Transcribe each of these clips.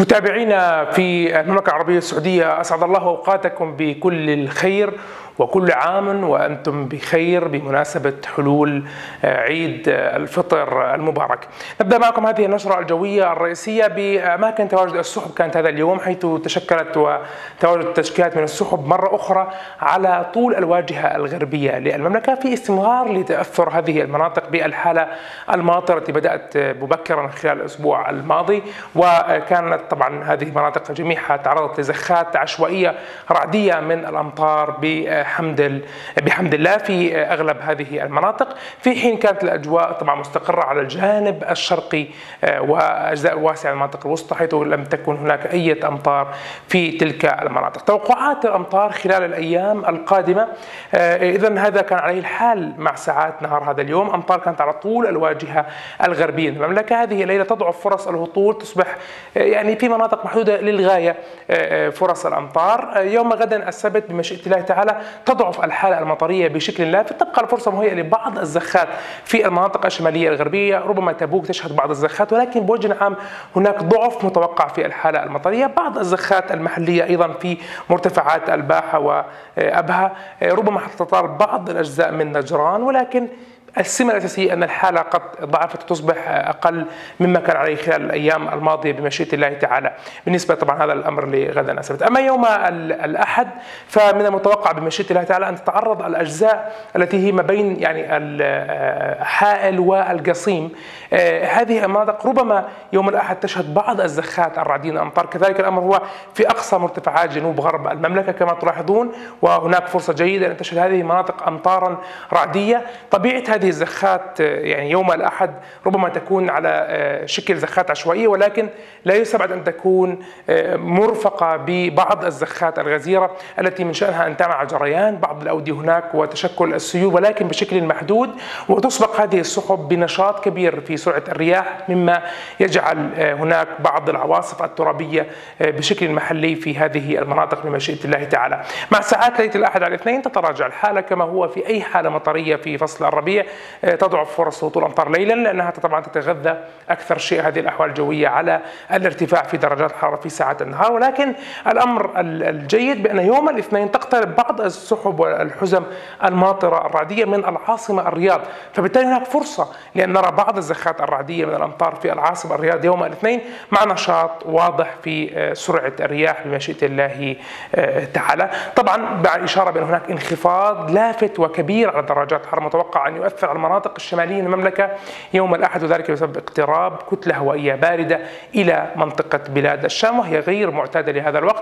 متابعينا في المملكة العربية السعودية، أسعد الله أوقاتكم بكل الخير وكل عام وأنتم بخير بمناسبة حلول عيد الفطر المبارك. نبدأ معكم هذه النشرة الجوية الرئيسية بأماكن تواجد السحب. كانت هذا اليوم حيث تشكلت وتواجد تشكيلات من السحب مرة أخرى على طول الواجهة الغربية للمملكة في استمرار لتأثر هذه المناطق بالحالة الماطرة التي بدأت مبكرا خلال الأسبوع الماضي، وكانت طبعا هذه المناطق جميعها تعرضت لزخات عشوائية رعدية من الأمطار بحمد الله في أغلب هذه المناطق، في حين كانت الأجواء طبعا مستقرة على الجانب الشرقي وأجزاء واسعة من المناطق الوسطى، حيث لم تكن هناك أي أمطار في تلك المناطق. توقعات الأمطار خلال الأيام القادمة، إذن هذا كان عليه الحال مع ساعات نهار هذا اليوم. أمطار كانت على طول الواجهة الغربية من المملكة. هذه الليلة تضعف فرص الهطول، تصبح يعني في مناطق محدودة للغاية فرص الأمطار. يوم غدا السبت بمشيئة الله تعالى تضعف الحالة المطرية بشكل لافت، تبقى الفرصة مهيئة لبعض الزخات في المناطق الشمالية الغربية، ربما تبوك تشهد بعض الزخات، ولكن بوجه عام هناك ضعف متوقع في الحالة المطرية. بعض الزخات المحلية أيضا في مرتفعات الباحة وأبها، ربما تتطال بعض الأجزاء من نجران، ولكن السمة الأساسية أن الحالة قد ضعفت وتصبح أقل مما كان عليه خلال الأيام الماضية بمشيئة الله تعالى. بالنسبة طبعا هذا الأمر لغدا السبت. أما يوم الأحد فمن المتوقع بمشيئة الله تعالى أن تتعرض الأجزاء التي هي ما بين يعني الحائل والقصيم، هذه المناطق ربما يوم الأحد تشهد بعض الزخات الرعدية الأمطار. كذلك الأمر هو في أقصى مرتفعات جنوب غرب المملكة كما تلاحظون، وهناك فرصة جيدة أن تشهد هذه المناطق أمطارا رعدية. طبيعة هذه الزخات يعني يوم الأحد ربما تكون على شكل زخات عشوائية، ولكن لا يستبعد أن تكون مرفقة ببعض الزخات الغزيرة التي من شأنها أن تمنع جريان بعض الأودية هناك وتشكل السيول، ولكن بشكل محدود، وتسبق هذه السحب بنشاط كبير في سرعة الرياح، مما يجعل هناك بعض العواصف الترابية بشكل محلي في هذه المناطق بمشيئة الله تعالى. مع ساعات ليلة الأحد على الاثنين تتراجع الحالة كما هو في أي حالة مطرية في فصل الربيع، تضعف فرص هطول الأمطار ليلا، لأنها طبعا تتغذى أكثر شيء هذه الأحوال الجوية على الارتفاع في درجات الحرارة في ساعات النهار. ولكن الأمر الجيد بأن يوم الاثنين تقترب بعض السحب والحزم الماطرة الرعدية من العاصمة الرياض، فبالتالي هناك فرصة لأن نرى بعض الزخات الرعدية من الأمطار في العاصمة الرياض يوم الاثنين، مع نشاط واضح في سرعة الرياح بمشيئة الله تعالى. طبعا بعد إشارة بأن هناك انخفاض لافت وكبير على درجات الحرارة متوقع أن يؤثر على المناطق الشمالية من المملكة يوم الأحد، وذلك بسبب اقتراب كتلة هوائية باردة إلى منطقة بلاد الشام، وهي غير معتادة لهذا الوقت.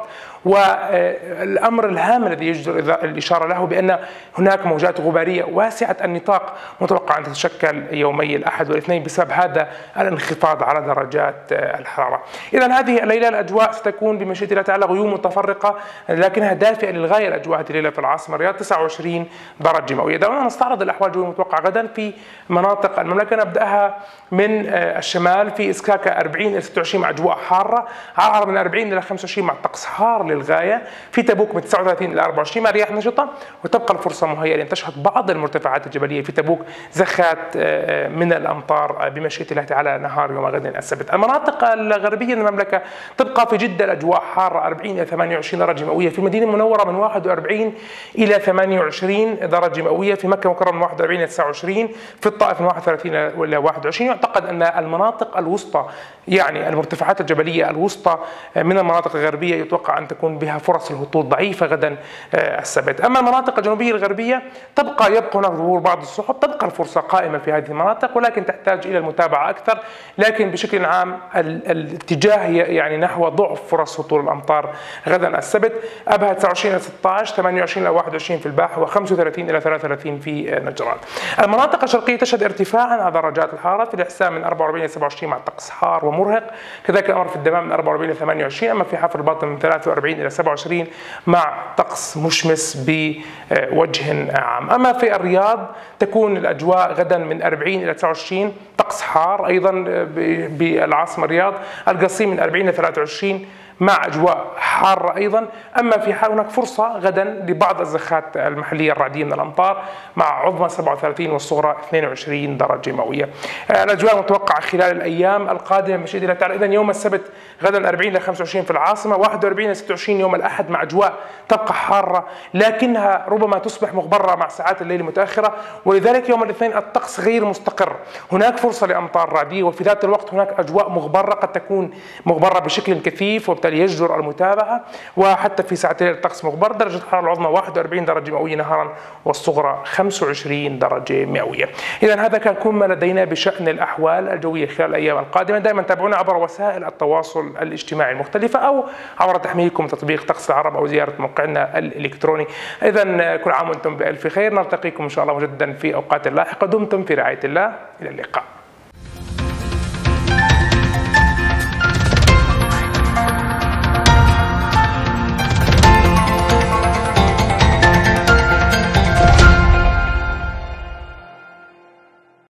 والأمر الهام الذي يجدر الإشارة له بأن هناك موجات غبارية واسعة النطاق متوقع أن تتشكل يومي الأحد والاثنين بسبب هذا الانخفاض على درجات الحرارة. إذن هذه الليلة الأجواء ستكون بمشيئة الله تعالى غيوم متفرقة لكنها دافئة للغاية. الأجواء هذه الليلة في العاصمة الرياض 29 درجة مئوية. دعونا نستعرض الأحوال الجوية المتوقعة غدا في مناطق المملكة. نبدأها من الشمال في إسكاكا 40 إلى 26 مع أجواء حارة، عرعر من 40 إلى 25 مع طقس حار للغاية، في تبوك من 39 إلى 24 مع رياح نشطة، وتبقى الفرصة مهيئة لأن تشهد بعض المرتفعات الجبلية في تبوك زخات من الأمطار بمشيئة الله تعالى نهار يوم غد السبت. المناطق الغربية من المملكة تبقى في جدة الأجواء حارة 40 إلى 28 درجة مئوية، في المدينة المنورة من 41 إلى 28 درجة مئوية، في مكة المكرمة من 41 إلى 29، في الطائف من 31 إلى 21. يعتقد أن المناطق الوسطى يعني المرتفعات الجبلية الوسطى من المناطق الغربية يتوقع أن تكون بها فرص الهطول ضعيفة غدا السبت. أما المناطق الجنوبية الغربية يبقى هناك ظهور بعض السحب، تبقى الفرصة قائمة في هذه المناطق، ولكن تحتاج إلى المتابعة أكثر. لكن بشكل عام الاتجاه يعني نحو ضعف فرص هطول الأمطار غدا السبت. أبها 29 إلى 16، 28 إلى 21 في الباحة، و35 إلى 33 في نجران. المناطق الشرقية تشهد ارتفاعا على درجات الحرارة، في الإحساء من 44 إلى 27 مع طقس حار ومرهق، كذلك الأمر في الدمام من 44 إلى 28، أما في حفر الباطن من 43 إلى 27 مع طقس مشمس بوجه عام. أما في الرياض تكون الأجواء غدا من 40 إلى 29 طقس حار أيضا بالعاصمة الرياض، القصيم من 40 إلى 23 مع أجواء حارة أيضا. أما في حال هناك فرصة غدا لبعض الزخات المحلية الرعدية من الأمطار مع عظمى 37 والصغرى 22 درجة مئوية. الأجواء المتوقعة خلال الأيام القادمة بمشيئة الله تعالى: إذن يوم السبت غدا 40 إلى 25 في العاصمة، 41 إلى 26 يوم الأحد مع أجواء تبقى حارة لكنها ربما تصبح مغبرة مع ساعات الليل المتأخرة. ولذلك يوم الاثنين الطقس غير مستقر، هناك فرصة لأمطار رعدية وفي ذات الوقت هناك أجواء مغبرة قد تكون مغبرة بشكل كثيف وبالتالي يجدر المتابعة. وحتى في ساعتين الطقس مغبر، درجة الحرارة العظمى 41 درجة مئوية نهارا والصغرى 25 درجة مئوية. إذا هذا كان كل ما لدينا بشأن الأحوال الجوية خلال الأيام القادمة. دائما تابعونا عبر وسائل التواصل الاجتماعي المختلفة أو عبر تحميلكم تطبيق طقس العرب أو زيارة موقعنا الإلكتروني. إذا كل عام وأنتم بألف خير، نلتقيكم إن شاء الله مجددا في أوقات لاحقة. دمتم في رعاية الله، إلى اللقاء.